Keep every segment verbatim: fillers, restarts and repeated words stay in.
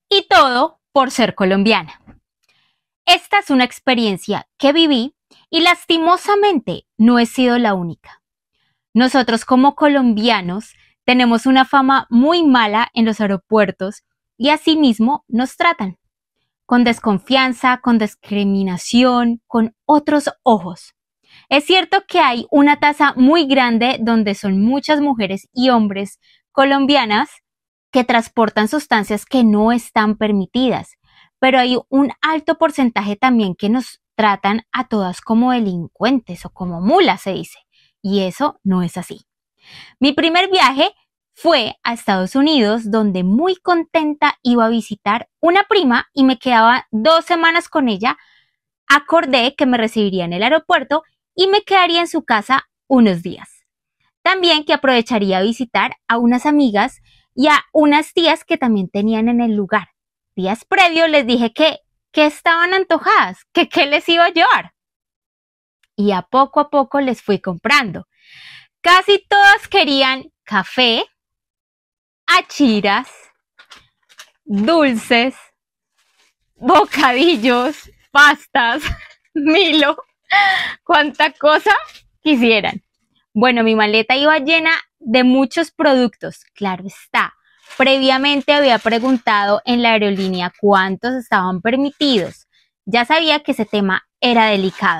Y todo por ser colombiana. Esta es una experiencia que viví y lastimosamente no he sido la única. Nosotros como colombianos tenemos una fama muy mala en los aeropuertos y asimismo nos tratan con desconfianza, con discriminación, con otros ojos. Es cierto que hay una tasa muy grande donde son muchas mujeres y hombres colombianas que transportan sustancias que no están permitidas, pero hay un alto porcentaje también que nos tratan a todas como delincuentes o como mulas, se dice, y eso no es así. Mi primer viaje fue a Estados Unidos, donde muy contenta iba a visitar una prima y me quedaba dos semanas con ella. Acordé que me recibiría en el aeropuerto y me quedaría en su casa unos días. También que aprovecharía a visitar a unas amigas y a unas tías que también tenían en el lugar. Días previos les dije que, que estaban antojadas, que qué les iba a llevar. Y a poco a poco les fui comprando. Casi todas querían café, achiras, dulces, bocadillos, pastas, Milo, cuánta cosa quisieran. Bueno, mi maleta iba llena de muchos productos, claro está. Previamente había preguntado en la aerolínea cuántos estaban permitidos. Ya sabía que ese tema era delicado.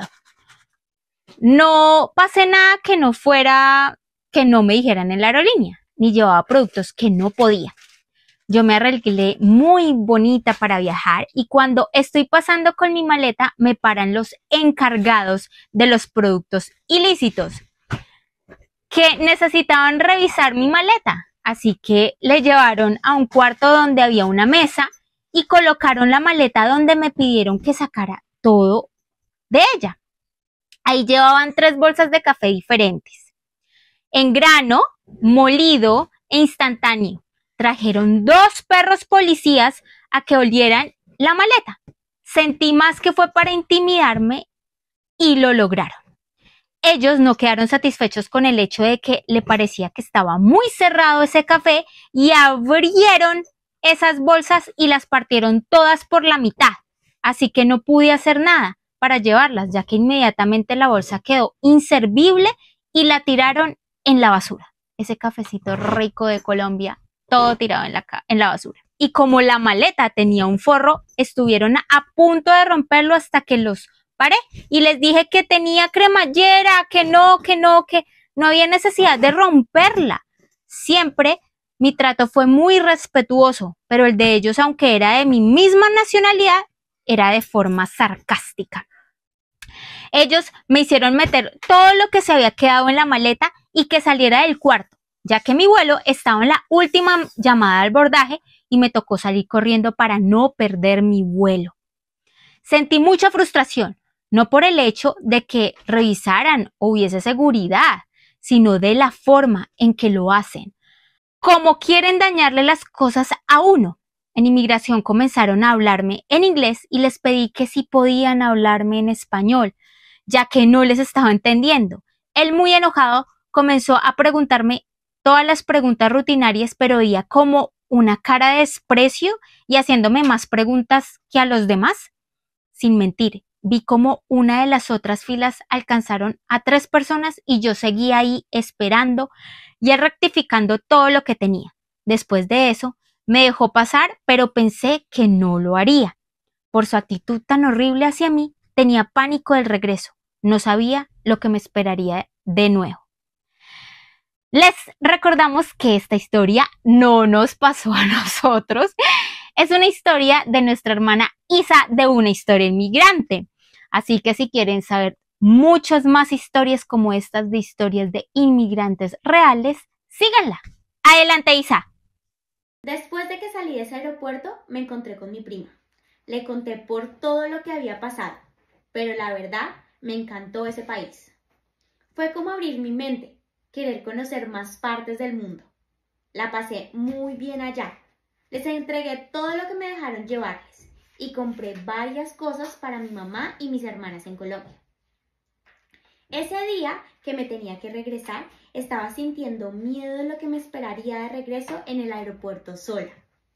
No pasé nada que no fuera, que no me dijeran en la aerolínea, ni llevaba productos que no podía. Yo me arreglé muy bonita para viajar y cuando estoy pasando con mi maleta me paran los encargados de los productos ilícitos que necesitaban revisar mi maleta. Así que le llevaron a un cuarto donde había una mesa y colocaron la maleta donde me pidieron que sacara todo de ella. Ahí llevaban tres bolsas de café diferentes, en grano, molido e instantáneo. Trajeron dos perros policías a que olieran la maleta. Sentí más que fue para intimidarme y lo lograron. Ellos no quedaron satisfechos con el hecho de que le parecía que estaba muy cerrado ese café y abrieron esas bolsas y las partieron todas por la mitad. Así que no pude hacer nada para llevarlas, ya que inmediatamente la bolsa quedó inservible y la tiraron en la basura. Ese cafecito rico de Colombia, todo tirado en la, en la basura. Y como la maleta tenía un forro, estuvieron a punto de romperlo hasta que los paré y les dije que tenía cremallera, que no, que no, que no había necesidad de romperla. Siempre mi trato fue muy respetuoso, pero el de ellos, aunque era de mi misma nacionalidad, era de forma sarcástica. Ellos me hicieron meter todo lo que se había quedado en la maleta y que saliera del cuarto, ya que mi vuelo estaba en la última llamada al abordaje y me tocó salir corriendo para no perder mi vuelo. Sentí mucha frustración, no por el hecho de que revisaran o hubiese seguridad, sino de la forma en que lo hacen. Como quieren dañarle las cosas a uno. En inmigración comenzaron a hablarme en inglés y les pedí que si podían hablarme en español, ya que no les estaba entendiendo. Él, muy enojado, comenzó a preguntarme todas las preguntas rutinarias, pero veía como una cara de desprecio y haciéndome más preguntas que a los demás. Sin mentir, vi como una de las otras filas alcanzaron a tres personas y yo seguía ahí esperando y rectificando todo lo que tenía. Después de eso, me dejó pasar, pero pensé que no lo haría. Por su actitud tan horrible hacia mí, tenía pánico del regreso. No sabía lo que me esperaría de nuevo. Les recordamos que esta historia no nos pasó a nosotros. Es una historia de nuestra hermana Isa, de Una Historia Inmigrante. Así que si quieren saber muchas más historias como estas de historias de inmigrantes reales, síganla. Adelante, Isa. Después de que salí de ese aeropuerto, me encontré con mi prima. Le conté por todo lo que había pasado, pero la verdad, me encantó ese país. Fue como abrir mi mente, querer conocer más partes del mundo. La pasé muy bien allá. Les entregué todo lo que me dejaron llevarles y compré varias cosas para mi mamá y mis hermanas en Colombia. Ese día que me tenía que regresar, estaba sintiendo miedo de lo que me esperaría de regreso en el aeropuerto sola.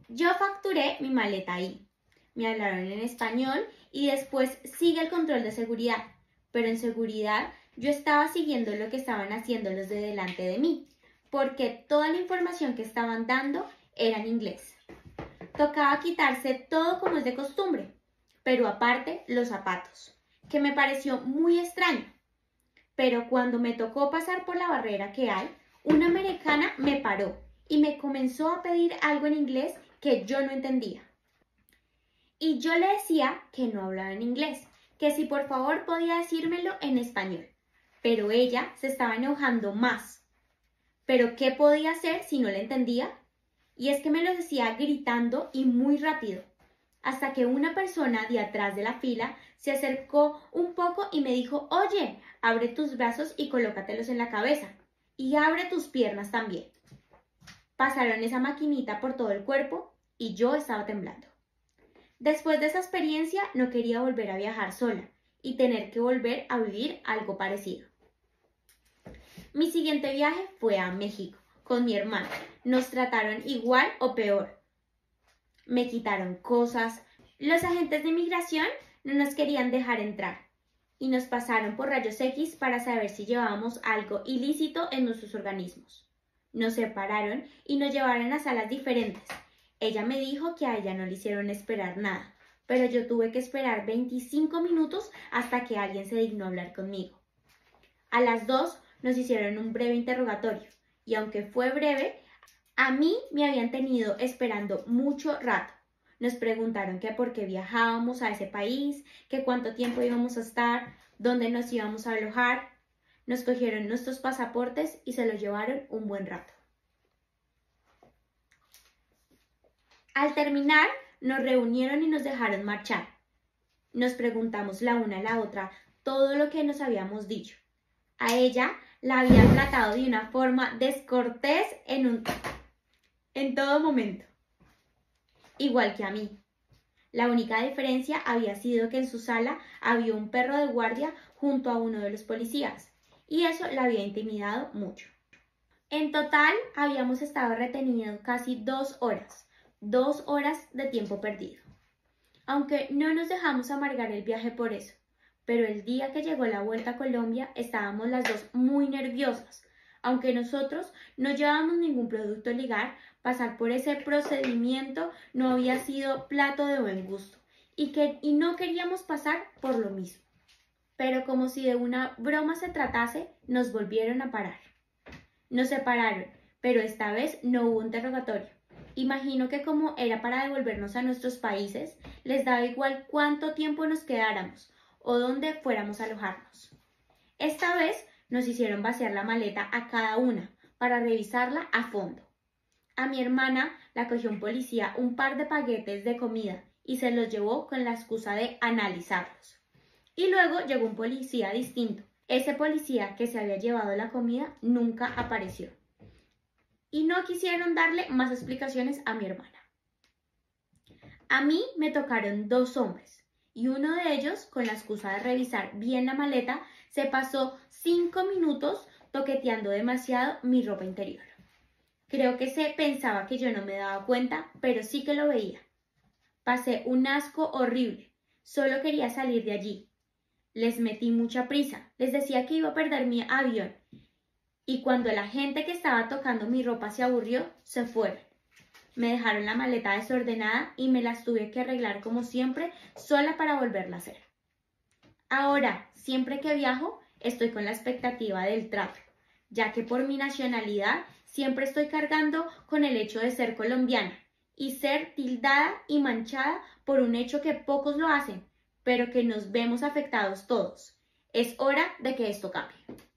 Yo facturé mi maleta ahí. Me hablaron en español y después sigue el control de seguridad. Pero en seguridad yo estaba siguiendo lo que estaban haciendo los de delante de mí, porque toda la información que estaban dando era en inglés. Tocaba quitarse todo como es de costumbre, pero aparte los zapatos, que me pareció muy extraño. Pero cuando me tocó pasar por la barrera que hay, una americana me paró y me comenzó a pedir algo en inglés que yo no entendía. Y yo le decía que no hablaba en inglés, que si por favor podía decírmelo en español. Pero ella se estaba enojando más. ¿Pero qué podía hacer si no le entendía? Y es que me lo decía gritando y muy rápido, hasta que una persona de atrás de la fila se acercó un poco y me dijo: oye, abre tus brazos y colócatelos en la cabeza, y abre tus piernas también. Pasaron esa maquinita por todo el cuerpo y yo estaba temblando. Después de esa experiencia no quería volver a viajar sola y tener que volver a vivir algo parecido. Mi siguiente viaje fue a México con mi hermana. Nos trataron igual o peor. Me quitaron cosas. Los agentes de inmigración no nos querían dejar entrar y nos pasaron por rayos X para saber si llevábamos algo ilícito en nuestros organismos. Nos separaron y nos llevaron a salas diferentes. Ella me dijo que a ella no le hicieron esperar nada, pero yo tuve que esperar veinticinco minutos hasta que alguien se dignó hablar conmigo. A las dos nos hicieron un breve interrogatorio y aunque fue breve, a mí me habían tenido esperando mucho rato. Nos preguntaron que por qué viajábamos a ese país, que cuánto tiempo íbamos a estar, dónde nos íbamos a alojar. Nos cogieron nuestros pasaportes y se los llevaron un buen rato. Al terminar, nos reunieron y nos dejaron marchar. Nos preguntamos la una a la otra todo lo que nos habíamos dicho. A ella la habían tratado de una forma descortés en, un, en todo momento, igual que a mí. La única diferencia había sido que en su sala había un perro de guardia junto a uno de los policías, y eso la había intimidado mucho. En total, habíamos estado retenidos casi dos horas. Dos horas de tiempo perdido. Aunque no nos dejamos amargar el viaje por eso, pero el día que llegó la vuelta a Colombia estábamos las dos muy nerviosas. Aunque nosotros no llevábamos ningún producto legal, pasar por ese procedimiento no había sido plato de buen gusto y, que, y no queríamos pasar por lo mismo. Pero como si de una broma se tratase, nos volvieron a parar. Nos separaron, pero esta vez no hubo interrogatorio. Imagino que como era para devolvernos a nuestros países, les daba igual cuánto tiempo nos quedáramos o dónde fuéramos a alojarnos. Esta vez nos hicieron vaciar la maleta a cada una para revisarla a fondo. A mi hermana la cogió un policía un par de paquetes de comida y se los llevó con la excusa de analizarlos. Y luego llegó un policía distinto. Ese policía que se había llevado la comida nunca apareció. Y no quisieron darle más explicaciones a mi hermana. A mí me tocaron dos hombres y uno de ellos, con la excusa de revisar bien la maleta, se pasó cinco minutos toqueteando demasiado mi ropa interior. Creo que se pensaba que yo no me daba cuenta, pero sí que lo veía. Pasé un asco horrible, solo quería salir de allí. Les metí mucha prisa, les decía que iba a perder mi avión. Y cuando la gente que estaba tocando mi ropa se aburrió, se fueron. Me dejaron la maleta desordenada y me las tuve que arreglar como siempre, sola para volverla a hacer. Ahora, siempre que viajo, estoy con la expectativa del trato, ya que por mi nacionalidad siempre estoy cargando con el hecho de ser colombiana y ser tildada y manchada por un hecho que pocos lo hacen, pero que nos vemos afectados todos. Es hora de que esto cambie.